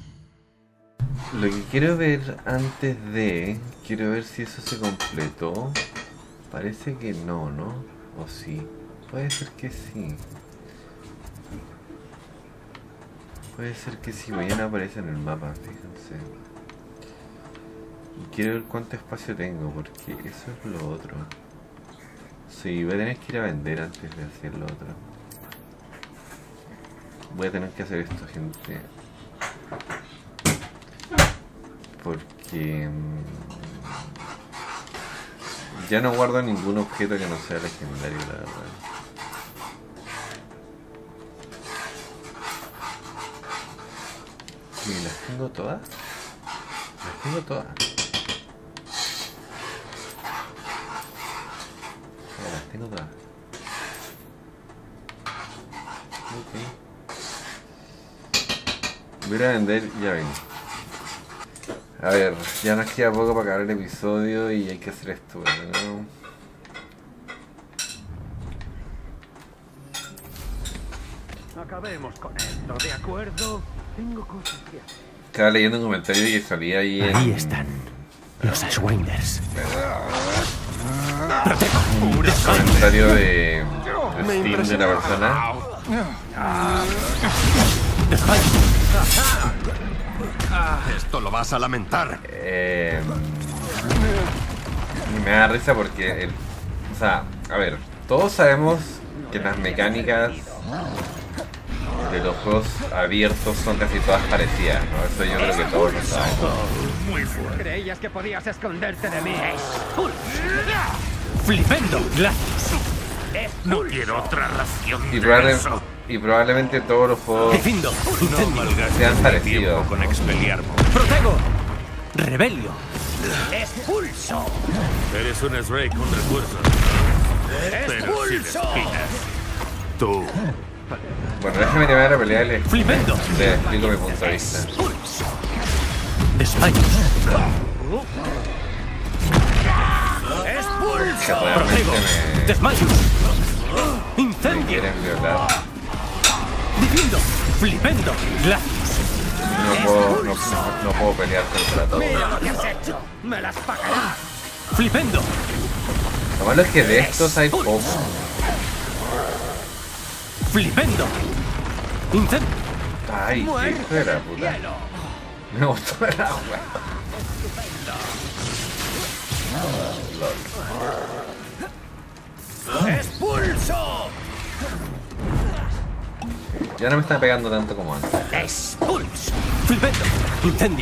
A: Lo que quiero ver antes de... Quiero ver si eso se completó. Parece que no, ¿no? O sí. Puede ser que sí. Puede ser que sí. Mañana aparece en el mapa, fíjense. Y quiero ver cuánto espacio tengo, porque eso es lo otro. Sí, voy a tener que ir a vender antes de hacer lo otro. Voy a tener que hacer esto, gente. Porque... ya no guardo ningún objeto que no sea legendario, la verdad. ¿Y las tengo todas? Las tengo todas. Ya, las tengo todas. Ok. Voy a vender y ya vengo. A ver, ya nos queda poco para acabar el episodio y hay que hacer esto, ¿no?
L: Acabemos con esto, ¿de acuerdo? Tengo cosas que hacer.
A: Estaba leyendo un comentario que salía ahí en...
C: Ahí están. Los Ashwinders.
A: Un comentario de... de Steam de la persona.
M: Esto lo vas a lamentar.
A: Eh, y me da risa porque, el, o sea, a ver, todos sabemos que las mecánicas de los juegos abiertos son casi todas parecidas, ¿no? Eso yo creo que todos lo sabemos.
L: Muy fuerte. Creías que podías esconderte de mí.
C: ¡Flipendo! ¡Glacios!
D: No quiero otra ración
A: Y,
D: de
A: probable-
D: eso.
A: y probablemente todos los juegos
C: Defindo.
D: No malgastes
A: sean
D: mi
A: parecidos.
D: tiempo con Expelliarmus.
C: Protego. Rebelio.
L: ¡Expulso!
D: Eres un Srey con recursos, pero sin espinas. Tú.
A: Bueno, déjame terminar la pelea y les,
C: Flipendo.
A: les explico mi punto de vista.
C: Desmayos.
A: Que realmente me,
C: Desmayos.
A: me
C: Incendio.
A: quieren violar.
C: Divindo. Flipendo. Glacius.
A: No puedo, no, no- no puedo pelear contra todo.
L: ¡Mira lo que has hecho! ¡Me las pagarás!
C: Flipendo.
A: Lo malo es que de estos hay poco.
C: Flipendo. Incendio.
A: Ay, qué hijo de la puta. Me gustó el agua.
L: ¡Expulso!
A: Ya no me están pegando tanto como antes.
L: ¡Expulso!
C: Flipendo. Incendio.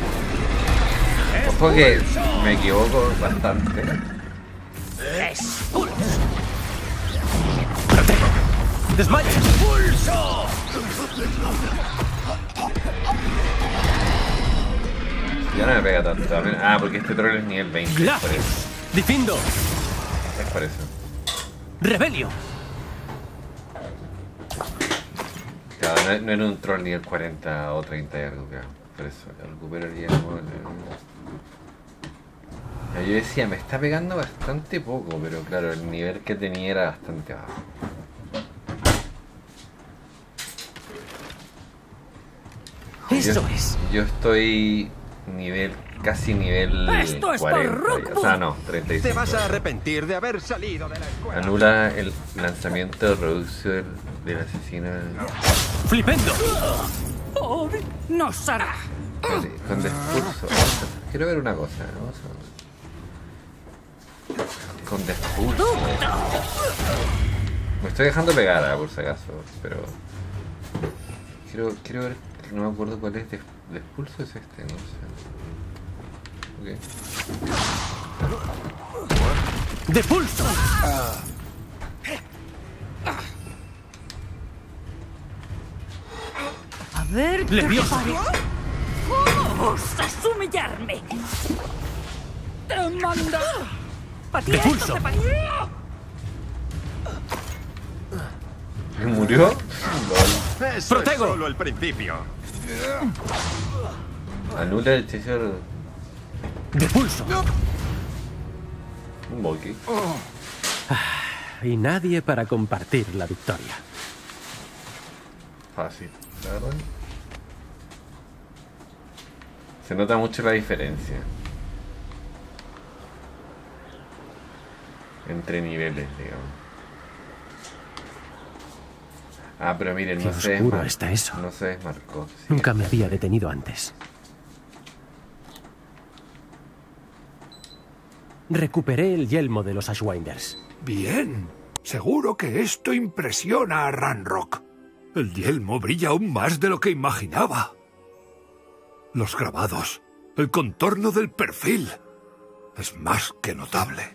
A: Ojo que me equivoco bastante.
L: ¡Expulso!
C: Protego. Desmayos.
L: ¡Expulso!
A: Ya no me pega tanto. A menos- Ah, porque este troll es nivel veinte. Es por
C: Glacius.
A: eso.
C: Difindo.
A: Es por eso.
C: Rebelio.
A: Claro, no, no era un troll nivel cuarenta o treinta y algo, claro. Por eso, recuperaríamos. el- Yo decía, me está pegando bastante poco, pero claro, el nivel que tenía era bastante bajo.
C: Eso
A: yo,
C: es.
A: Yo estoy nivel, casi nivel
L: ¡Esto es por
A: cuarenta.
L: Rookwood!
A: O sea, no, treinta y cinco.
N: Te vas a arrepentir de haber salido de la escuela.
A: Anula el lanzamiento de reducer del asesino.
C: Flipendo.
L: ¡Oh, nos hará!
A: Vale, con despulso. Vamos a- Quiero ver una cosa. Vamos a... Con despulso. Me estoy dejando pegada, por si acaso, pero... Quiero, quiero ver... No me acuerdo cuál es. Des- Despulso es este, no sé. Ok.
C: De pulso.
L: A ver qué
C: Leviosa.
L: te parece. ¡Oh, ¡Osas humillarme! ¡Te mando! ¡Para ti
C: De
L: esto
C: pulso.
L: te parece!
A: ¿Me murió? Lol.
N: Eso
C: Protego.
N: es solo el principio.
A: Anula el hechizo.
C: De pulso.
A: Un Volky.
C: Y nadie para compartir la victoria.
A: Fácil, la verdad. Se nota mucho la diferencia entre niveles, digamos. Ah, pero miren,
C: Qué
A: no se
C: oscuro
A: desmar-
C: está eso.
A: No se desmarcó. Sí.
C: Nunca me había detenido antes. Recuperé el yelmo de los Ashwinders.
J: Bien. Seguro que esto impresiona a Ranrock. El yelmo brilla aún más de lo que imaginaba. Los grabados, el contorno del perfil. Es más que notable.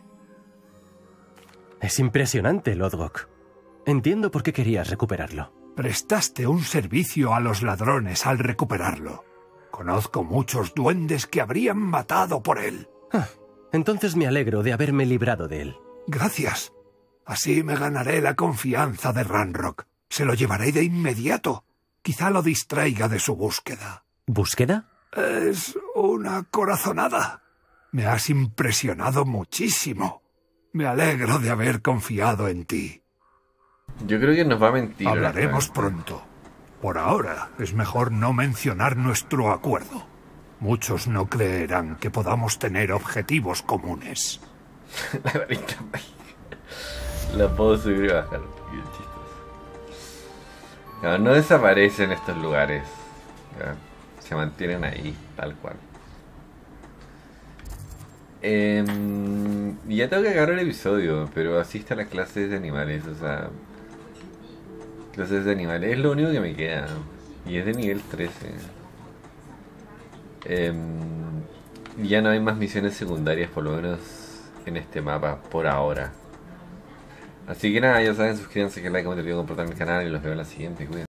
C: Es impresionante, Lodgok. Entiendo por qué querías recuperarlo.
J: Prestaste un servicio a los ladrones al recuperarlo. Conozco muchos duendes que habrían matado por él.
C: Ah, entonces me alegro de haberme librado de él.
J: Gracias. Así me ganaré la confianza de Ranrock. Se lo llevaré de inmediato. Quizá lo distraiga de su búsqueda.
C: ¿Búsqueda?
J: Es una corazonada. Me has impresionado muchísimo. Me alegro de haber confiado en ti.
A: Yo creo que nos va a mentir.
J: Hablaremos
A: ¿verdad?
J: pronto. Por ahora es mejor no mencionar nuestro acuerdo. Muchos no creerán que podamos tener objetivos comunes.
A: La varita mágica. La puedo subir y bajar. Qué chistoso. No, no desaparecen estos lugares. Ya, se mantienen ahí, tal cual. Eh, ya tengo que acabar el episodio, pero asiste a las clases de animales, o sea... Clases de animales es lo único que me queda. Y es de nivel trece. Eh, ya no hay más misiones secundarias, por lo menos en este mapa, por ahora. Así que nada, ya saben, suscríbanse, que like, comenten, compartan el canal y los veo en la siguiente. Cuídense.